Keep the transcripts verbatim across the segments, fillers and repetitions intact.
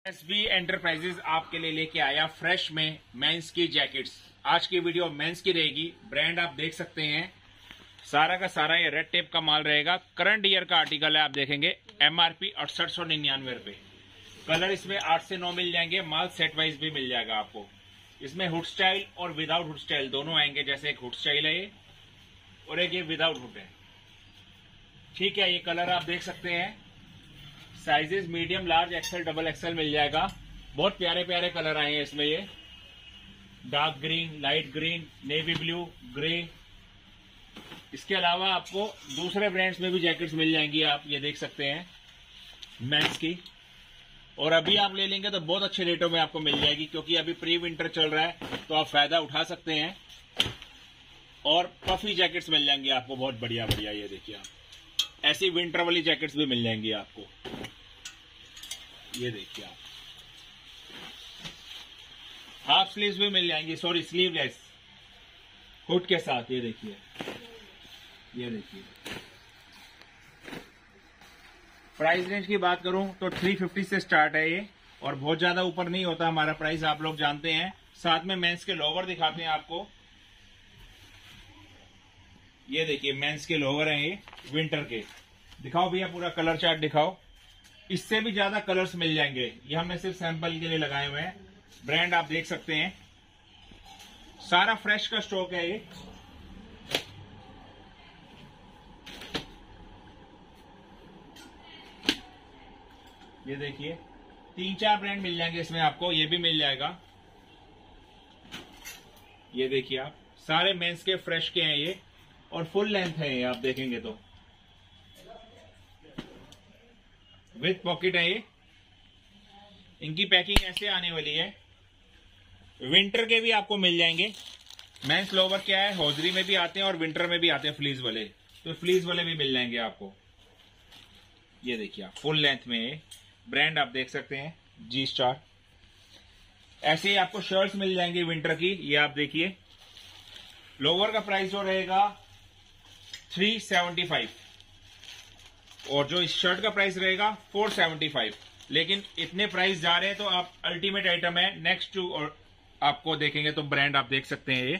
SB enterprises आपके लिए लेके आया फ्रेश में मेंस की जैकेट्स। आज की वीडियो मेंस की रहेगी। ब्रांड आप देख सकते हैं, सारा का सारा ये रेड टेप का माल रहेगा। करंट ईयर का आर्टिकल है, आप देखेंगे एमआरपी अड़सठ सौ निन्यानवे रुपए। कलर इसमें आठ से नौ मिल जाएंगे, माल सेट वाइज भी मिल जाएगा आपको। इसमें हुड स्टाइल और विदाउट हुड स्टाइल दोनों आएंगे। जैसे एक हुड स्टाइल है ये और एक ये विदाउट हुड है। ठीक है, ये कलर आप देख सकते हैं। Sizes medium, large, XL, double XL मिल जाएगा। बहुत प्यारे प्यारे कलर आए हैं इसमें। ये dark green, light green, navy blue, grey. इसके अलावा आपको दूसरे ब्रांड्स में भी जैकेट्स मिल जाएंगी, आप ये देख सकते हैं मेंस की। और अभी आप ले लेंगे तो बहुत अच्छे रेटों में आपको मिल जाएगी, क्योंकि अभी प्री विंटर चल रहा है तो आप फायदा उठा सकते हैं। और पफी जैकेट्स मिल जाएंगी आपको बहुत बढ़िया बढ़िया। ये देखिए, आप ऐसी विंटर वाली जैकेट्स भी मिल जाएंगी आपको। ये देखिए, आप हाफ स्लीव्स भी मिल जाएंगी, सॉरी स्लीवलेस हुड के साथ। ये देखिए, ये देखिए। प्राइस रेंज की बात करूं तो तीन सौ पचास से स्टार्ट है ये, और बहुत ज्यादा ऊपर नहीं होता हमारा प्राइस, आप लोग जानते हैं। साथ में मेंस के लोवर दिखाते हैं आपको। ये देखिए, मेंस के लोवर हैं ये विंटर के। दिखाओ भैया, पूरा कलर चार्ट दिखाओ। इससे भी ज्यादा कलर्स मिल जाएंगे, ये हमने सिर्फ सैंपल के लिए लगाए हुए हैं। ब्रांड आप देख सकते हैं, सारा फ्रेश का स्टॉक है ये। ये देखिए, तीन चार ब्रांड मिल जाएंगे इसमें आपको। ये भी मिल जाएगा। ये देखिए, आप सारे मेंस के फ्रेश के हैं ये, और फुल लेंथ है ये, आप देखेंगे तो विथ पॉकेट है ये। इनकी पैकिंग ऐसे आने वाली है। विंटर के भी आपको मिल जाएंगे। मेंस लोवर क्या है, हौजरी में भी आते हैं और विंटर में भी आते हैं फ्लीज वाले, तो फ्लीज वाले भी मिल जाएंगे आपको। ये देखिए, आप फुल लेंथ में ये ब्रांड आप देख सकते हैं, जी स्टार। ऐसे ही आपको शर्ट्स मिल जाएंगी विंटर की। ये आप देखिए, लोवर का प्राइस जो रहेगा थ्री सेवेंटी फाइव, और जो इस शर्ट का प्राइस रहेगा फोर सेवेंटी फाइव। लेकिन इतने प्राइस जा रहे हैं तो आप अल्टीमेट आइटम है। नेक्स्ट टू और आपको देखेंगे तो ब्रांड आप देख सकते हैं ये।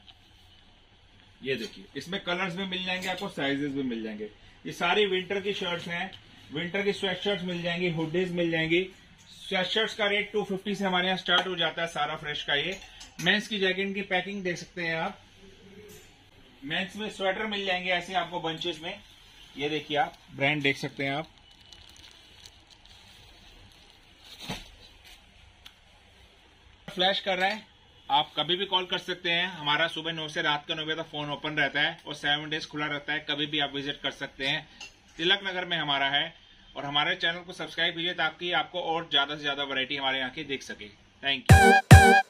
ये देखिए, इसमें कलर्स भी मिल जाएंगे आपको, साइजेस भी मिल जाएंगे। ये सारी विंटर की शर्ट्स हैं। विंटर की स्वेट शर्ट्स मिल जाएंगी, हुडीज मिल जाएंगी। स्वेट शर्ट्स का रेट टू फिफ्टी से हमारे यहाँ स्टार्ट हो जाता है, सारा फ्रेश का ये। मेंस की जैकेट की पैकिंग देख सकते हैं आप। मेंस में स्वेटर मिल जाएंगे ऐसे आपको बंचेस में। ये देखिए, आप ब्रांड देख सकते हैं। आप फ्लैश कर रहा है, आप कभी भी कॉल कर सकते हैं। हमारा सुबह नौ से रात का नौ बजे तक फोन ओपन रहता है, और सेवन डेज खुला रहता है। कभी भी आप विजिट कर सकते हैं। तिलक नगर में हमारा है। और हमारे चैनल को सब्सक्राइब कीजिए, ताकि आपको और ज्यादा से ज्यादा वैरायटी हमारे यहाँ की दिख सके। Thank you.